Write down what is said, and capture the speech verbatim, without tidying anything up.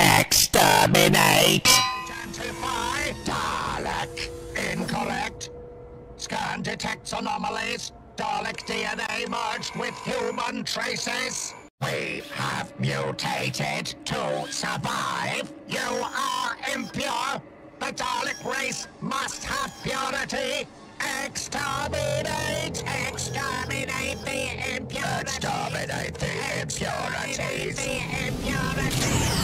Exterminate! Identify Dalek. Incorrect. Scan detects anomalies. Dalek D N A merged with human traces. We have mutated to survive. You are impure. The Dalek race must have purity. Exterminate! Exterminate the impurities! Exterminate the impurities! Exterminate the impurities!